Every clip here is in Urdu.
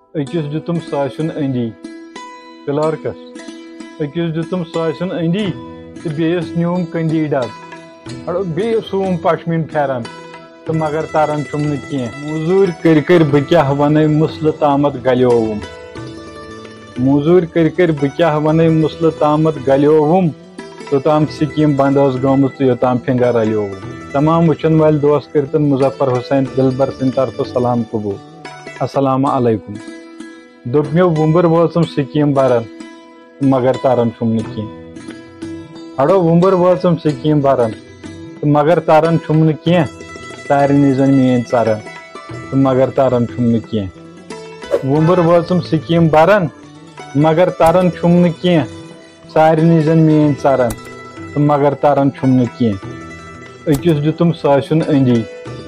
أکِس دِتُم ساسیُن أنٛدی کلارکس أکِس دِتُم ساسیُن أنٛدی تہٕ بیٚیِس نیوٗم کٔنٛدی ڈبہٕ اڑو بیٚیہِ سوٗم پشمیٖن پھٮ۪رن تہٕ مگر تران چھُم نہٕ کینٛہہ موٚزوٗرۍ کٔرۍ بہٕ کیٛاہ وَنَے مٕسلہٕ تامَتھ گلیووُم موٚزوٗرۍ کٔرۍ بہٕ کیٛاہ وَنَے مٕسلہٕ تامَتھ گلیووُم توٚتام سکیٖم بنٛد ٲس گٔمٕژ تہٕ یوٚتام فِنگر رلیووُم تمام وٕچھن وٲلۍ دوس کٔرتن مظفر حسین دلبر سٕنٛدِ طرفہٕ سلام قبوٗل السلام علیکم دوٚپ مےٚ وُمبٕر وٲژٕم سکیٖم بران مگر تران چھُم نہٕ کینٛہہ اڑو وُمبٕر وٲژٕم سکیٖم بران تہٕ مگر تران چھُم نہٕ کینٛہہ سارنٕے زن میٲنۍ ژران تہٕ مگر تران چھُم نہٕ کینٛہہ وُمبٕر وٲژٕم سکیٖم بران مگر تران چھُم نہٕ کینٛہہ سارنٕے زن میٲنۍ ژران تہٕ مگر تران چھُم نہٕ کینٛہہ أکِس دِتُم ساسیُن أنٛدی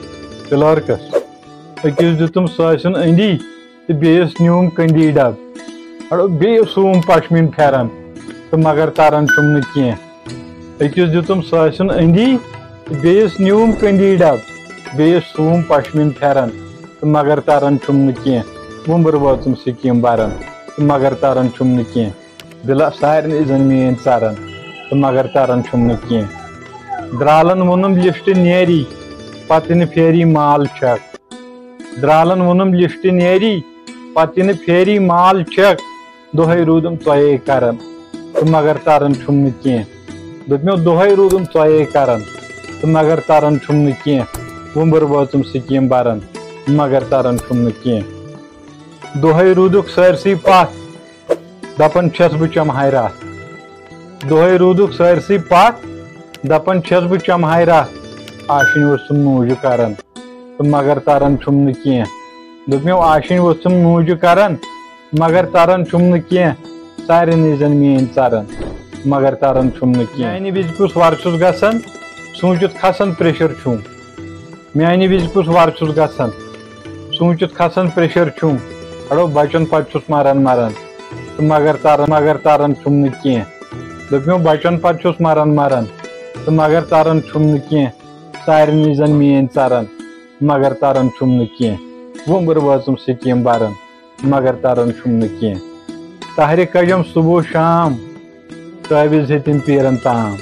کلارکس أکِس دِتُم ساسیُن أنٛدی تہٕ بیٚیِس نیوٗم کٔنٛدی ڈبہٕ اڑو بیٚیہِ سوٗم پشمیٖن پھٮ۪رن تہٕ مگر تران چھُم نہٕ کینٛہہ أکِس دِتُم ساسیُن أنٛدی تہٕ بیٚیِس نیوٗم کٔنٛدی ڈبہٕ بیٚیِس سوٗم پشمیٖن پھٮ۪رن تہٕ مگر تران چھُم نہٕ کینٛہہ وُمبٕر وٲژٕم سکیٖم بران تہٕ مگر تران چھُم نہٕ کینٛہہ دِلا سارنٕے زن میٲنۍ ژران تہٕ مگر تران چھُم نہٕ کینٛہہ درالن ووٚنُم لسٹ نیری پتہٕ نہٕ پھیری مال چھکھ درالن ووٚنُم لسٹ نیری پتہٕ نہٕ پھیری مال چھکھ دۄہے روٗدُم ژۄیے کران تہٕ مگر تران چھُم نہٕ کینٛہہ دوٚپ مےٚ دۄہے روٗدُم ژۄیے کران تہٕ مگر تران چھُم نہٕ کینٛہہ وُمبٕر وٲژٕم سکیٖم بران مگر تران چھُم نہٕ کینٛہہ دۄہے روٗدُکھ سٲرسٕے پتھ دپان چھس بہٕ چمہاے راتھ دۄہے روٗدُکھ سٲرسٕے پتھ دپان چھس بہٕ چمہاے راتھ آشِنۍ ؤژھٕم نوٗجہِ کران تہٕ مگر تران چھُم نہٕ کینٛہہ دوٚپ مےٚ آشِنۍ ؤژھٕم نوٗجہِ کران مگر تران چھُم نہٕ کینٛہہ سارنٕے زن میٲنۍ ژران مگر تران چھُم نہٕ کینٛہہ میانہِ وِزِ کُس وَرٕ چھُس گژھان سوٗنٛچِتھ کھسان پریشر چھُم میانہِ وِزِ کُس وَرٕ چھُس گژھان سوٗنٛچِتھ کھسان پریشر چھُم اڑو بچن پتہٕ چھُس مران تہٕ مگر تران چھُم نہٕ کینٛہہ دوٚپ مےٚ بچن پتہٕ چھُس مران تہٕ مگر تران چھُم نہٕ کینٛہہ سارنٕے زن میٲنۍ ژران مگر تران چھُم نہٕ کینٛہہ وُمبٕر وٲژٕم سکیٖم بران مگر تران چھُم نہٕ کینٛہہ طاہرِ کجم صبح شام تٲویٖز ہیٚتِم پیٖرن تام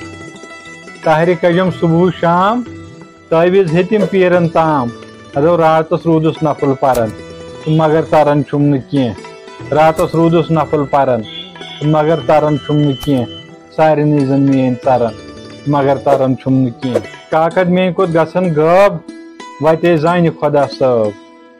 طاہرِ کجم صبح شام تٲویٖز ہیٚتِم پیٖرن تام اَدو راتس روٗدُس نفل پران تہٕ مگر تران چھُم نہٕ کینٛہہ راتس روٗدُس نفل پران تہٕ مگر تران چھُم نہٕ کینٛہہ سارنٕے زن میٲنۍ ژران مگر تران چھُم نہٕ کینٛہہ کاکد میٲنۍ کوٚت گژھان غٲب وتے زانہِ خۄدا صٲب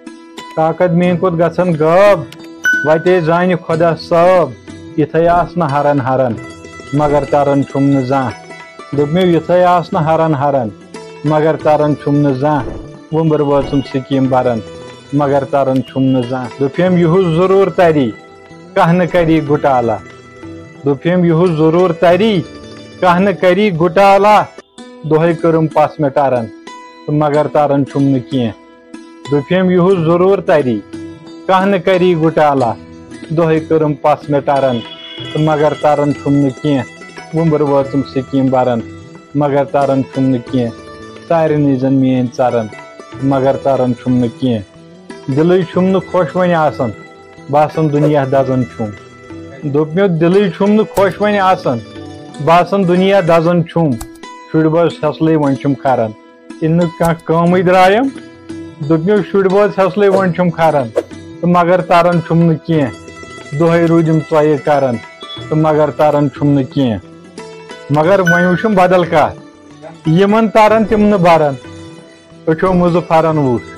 کاکد میٲنۍ کوٚت گژھان غٲب وتے زانہِ خۄدا صٲب یِتھے آسنہٕ ہرن مگر تران چھُم نہٕ زانٛہہ دوٚپ مےٚ یِتھے آسنہٕ ہرن مگر تران چھُم نہٕ زانٛہہ وُمبٕر وٲژٕم سکیٖم بران مگر تران چھُم نہٕ زانٛہہ دوٚپم یِہُس ضروٗر تری کانٛہہ نہٕ کری گُٹالا دوٚپم یِہُس ضروٗر تری کانٛہہ نہٕ کری گُٹالا دۄہے کٔرٕم پس مےٚ ٹران تہٕ مگر تران چھُم نہٕ کینٛہہ دوٚپم یِہُس ضروٗر تری کانٛہہ نہٕ کری گُٹالا دۄہے کٔرٕم پس مےٚ ٹران تہٕ مگر تران چھُم نہٕ کینٛہہ وُمبٕر وٲژٕم سکیٖم بران مگر تران چھُم نہٕ کینٛہہ سارنٕے زن میٲنۍ ژران مگر تران چھُم نہٕ کینٛہہ دِلٕے چھُم نہٕ خۄش وۄنۍ آسان باسان دُنیا دزان چھُم دوٚپ مےٚ دِلٕے چھُم نہٕ خۄش وۄنۍ آسان باسان دُنیا دزان چھُم شُرۍ بٲژ فیصلے وۄنۍ چھُم کھران ییٚلہِ نہٕ کانٛہہ کٲمٕے درٛایَم دوٚپ مےٚ شُرۍ بٲژ فیصلے وۄنۍ چھُم کھران تہٕ مگر تران چھُم نہٕ کینٛہہ دۄہے روٗدِم ژۄیہِ کران تہٕ مگر تران چھُم نہٕ کینٛہہ مگر وۄنۍ وٕچھُم بدل کتھ یِمن تران تِم نہٕ بران أچھو مٕزٕ پھران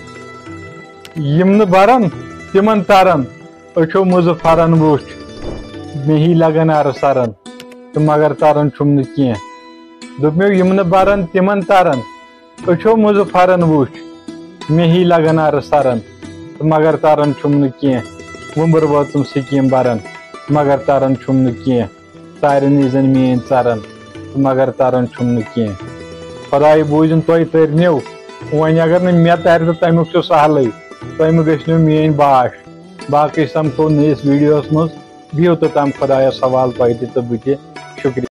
وٕچھ یِم نہٕ بران تِمن تران أچھو مٕزٕ پھران وٕچھ مےٚ ہی لگان ارٕ سران تہٕ مگر تران چھُم نہٕ کینٛہہ دوٚپ مےٚ یِم نہٕ بران تِمن تران أچھو مٕزٕ پھران وٕچھ مےٚ ہی لگان ارٕ سران تہٕ مگر تران چھُم نہٕ کینٛہہ وُمبٕر وٲژٕم سکیٖم بران مگر تران چھُم نہٕ کینٛہہ سارنٕے زن میٲنۍ ژران تہٕ مگر تران چھُم نہٕ کینٛہہ خۄداے بوٗزِن تُہۍ تٔرنِو وۄنۍ اگر نہٕ مےٚ ترِ تہٕ تمیُک چھُ سہلٕے تُہۍ مہٕ گٔژھِو میٲنۍ باش باقٕے سمکھو نٔیِس ویٖڈیوہس منٛز بِہِو توٚتام خۄدایس حوالہٕ تۄہہِ تہِ تہٕ بہٕ تہِ شُکریہ